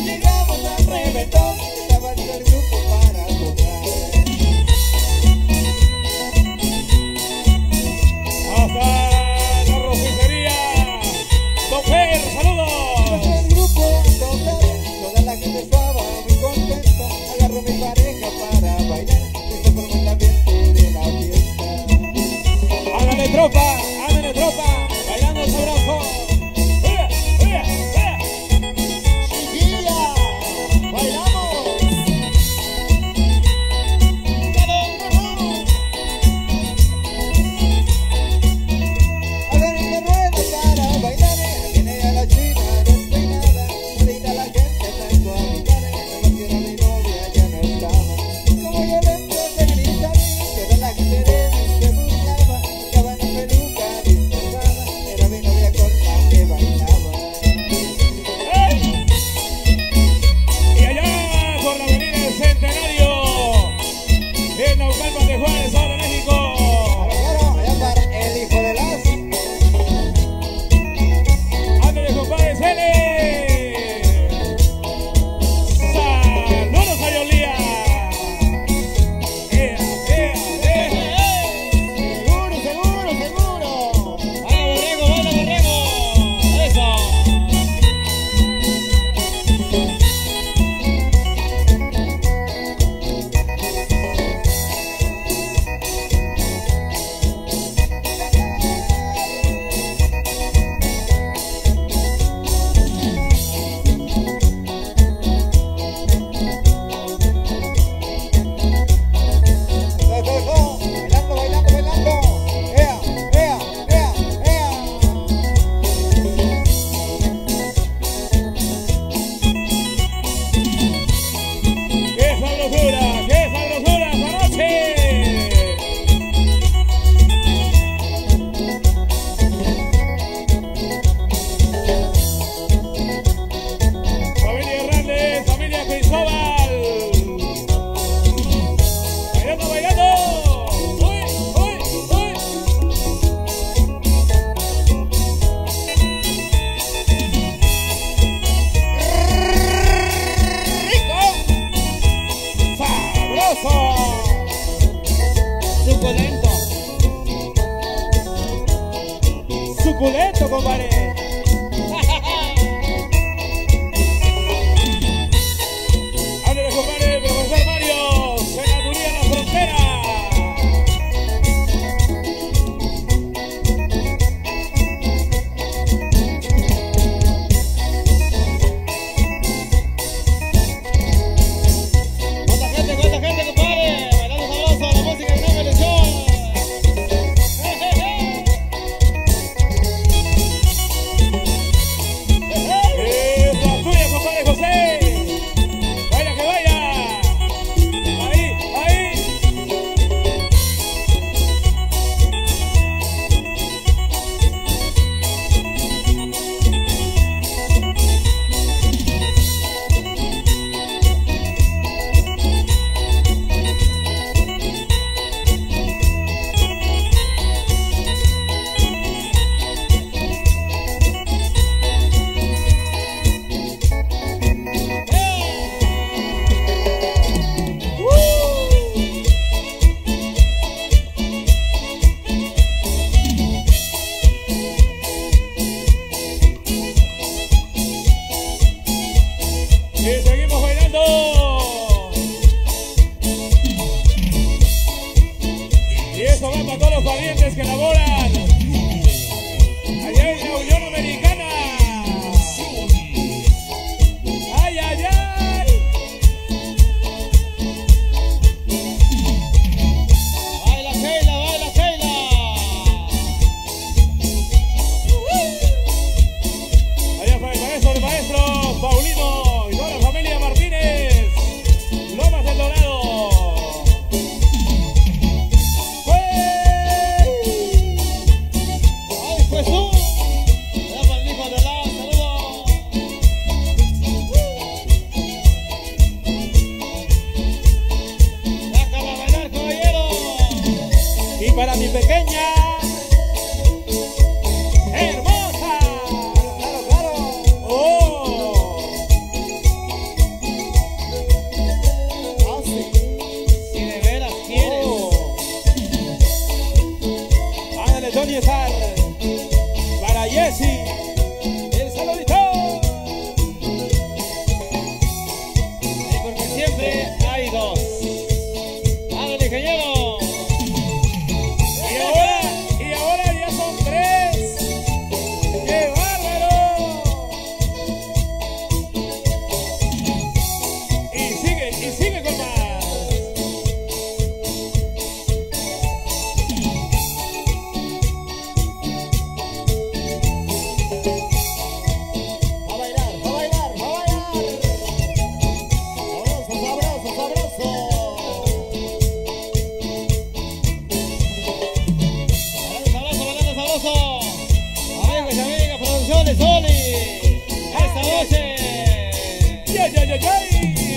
llegamos al reventón, estaba en el grupo para tocar. Hasta la rojicería. Don Fer, saludos. El grupo a tocar, toda la gente estaba muy contento. Agarró mi pareja para bailar, y se formó el ambiente de la fiesta. Háganle tropa, bailando sabroso. Chiquilla, bailamos. Hagan que rueda para bailar, viene a la china despeinada. Ahorita la gente está a bailar, no quiero a mi novia, ya no estaba. Como yo dentro de gritar, toda la gente de mí se burlaba. Estaba en la peluca disfrazada, era mi novia con la que bailaba. Y allá por la avenida del Centenario, en Naucalpan de Juárez, Estado de México. Claro, allá para el hijo de las. Ándale, compadre, Cele. Saludos a Yolía. Seguro, seguro, seguro. Baila borrego. Eso. Bailando, bailando, bailando. ¡Ea, ea, ea, ea! ¡Qué sabrosura esta noche! Familia Hernández, familia Cristóbal. Bailando. ¡Uy! ¡Rico! ¡Sabroso! Suculento, compadre. Ándale, compadre, profesor Mario, Senaduría en la Frontera. ¿Cuánta gente, compadre? Bailando sabroso, la música que no me lesión. ¡Esa tuya, compadre José! ¡Vaya que vaya! ¡Ahí! Y seguimos bailando. Y eso va para todos los valientes que laboran allá en la Unión Americana. ¡Ay, ay, ay! Baila Sheila, baila Sheila. Allá para el maestro Paulino y toda la familia Martínez, Lomas del Dorado. ¡Hey! solamente hay dos. ¡Hágale, ingeniero! Y ahora ya son tres. ¡Qué bárbaro! Y sigue con más. A bailar, a bailar, a bailar. Sabroso, sabroso, sabroso. Sabroso, bailando sabroso. Amigos y amigas, producciones Oli. Esta noche. ¡Ya, ya, ya, ya!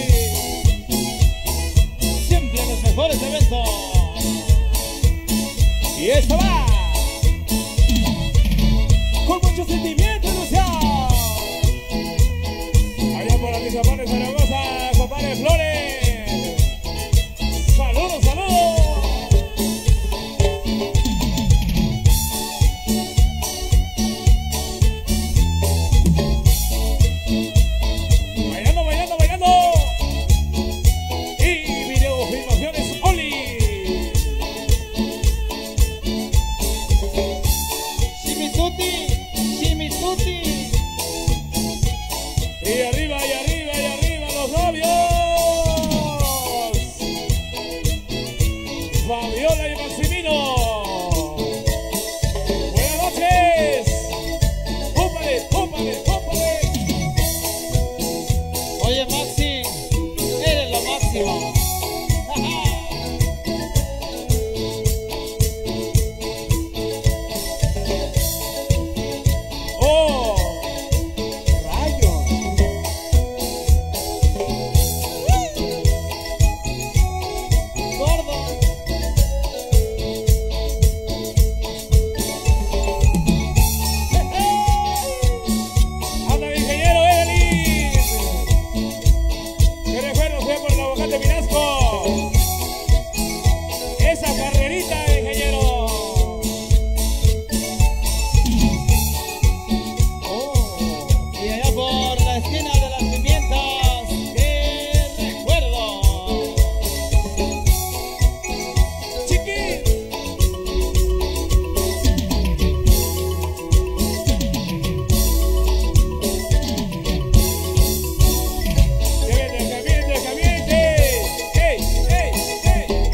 Siempre los mejores eventos. Y esto va con mucho sentimiento, ilusión. Allá por aquí, Zapanes, Zaragoza, compadre Flores. Saludos, saludos. Bailando, bailando, bailando. Y video filmaciones Oli. Shimituti, Shimituti. Y arriba, y arriba, y arriba los novios. Fabiola y Maximino. Buenas noches. ¡Púpale, púpale, púpale! Oye, Maxi, eres lo máximo. ¡Oh! ¡Rayos! Gordo. ¡Anda, mi ingeniero Evelyn! ¡Qué recuerdo fue por el aguacate Pinasco! ¡Esa carrerita, ingeniero! Y allá por la esquina de las pimientas, qué recuerdo. ¡Chiqui! ¡Que viene, que viene! ¡Ey, ey, ey, ey!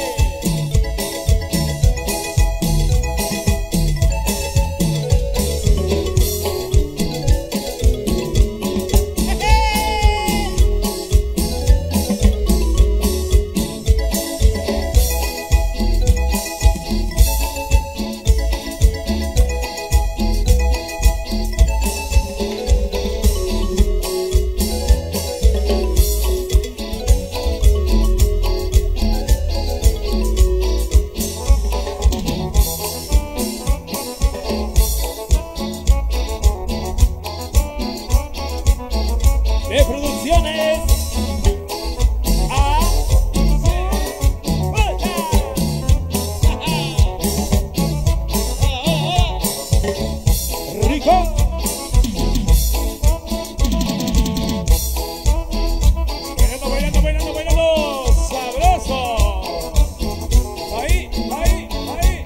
De producciones A. Rico. Bailando, bailando, bailando, bailando. Sabroso. Ahí, ahí, ahí.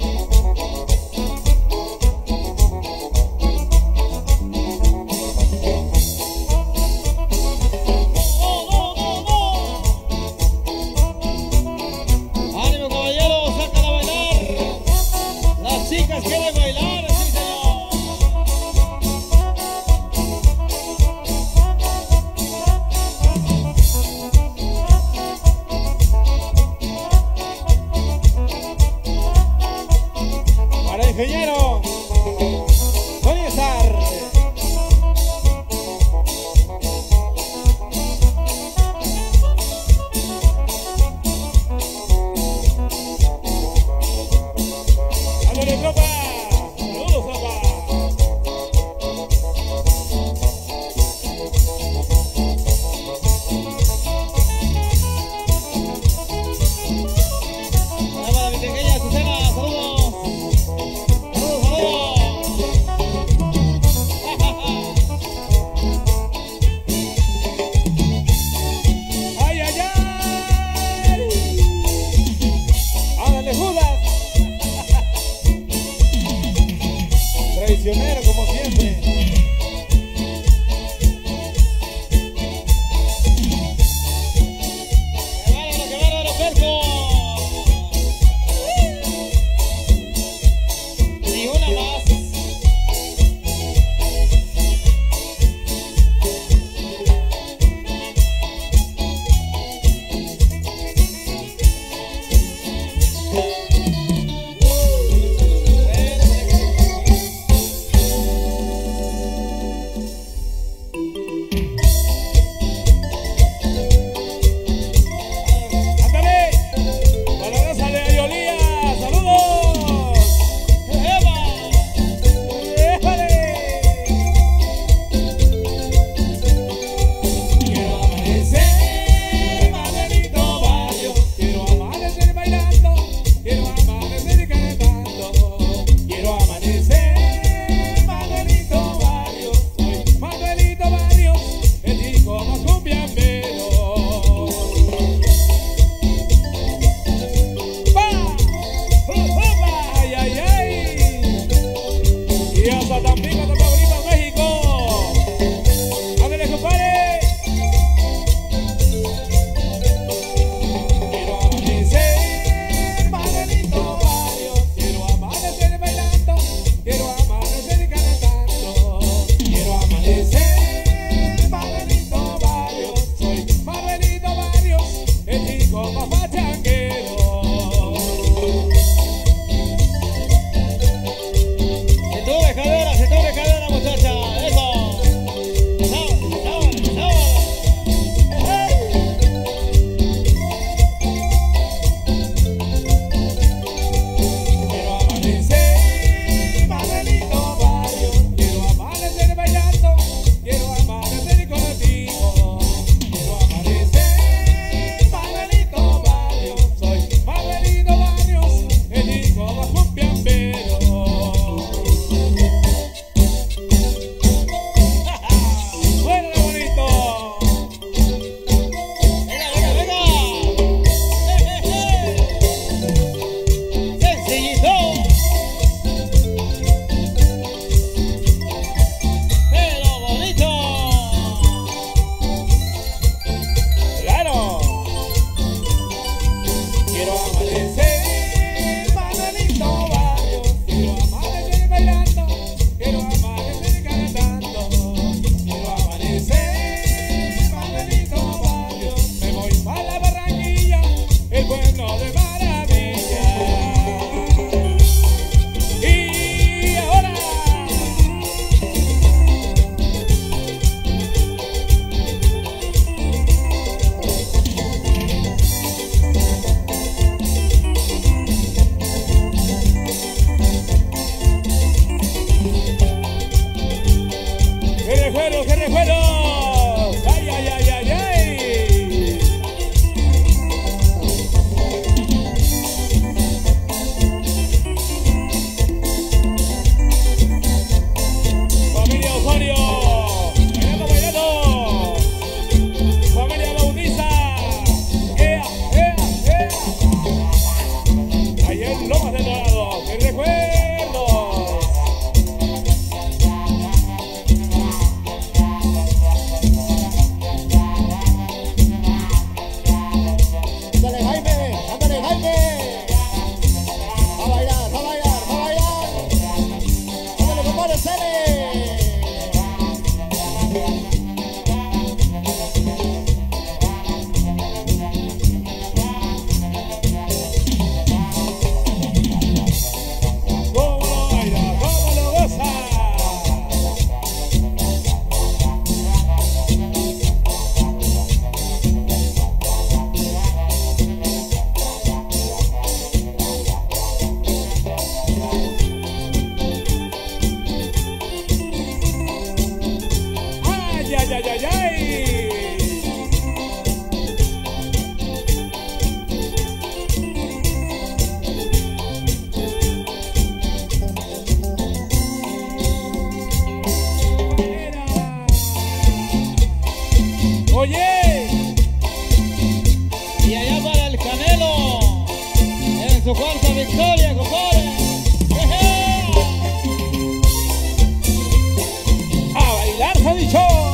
Oye. Y allá para el Canelo, en su cuarta victoria, compadre. A bailar, se ha dicho.